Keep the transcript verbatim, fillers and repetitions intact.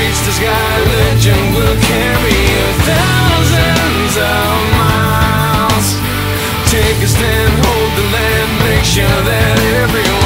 reach the sky, legend will carry you thousands of miles. Take a stand, hold the land, make sure that everyone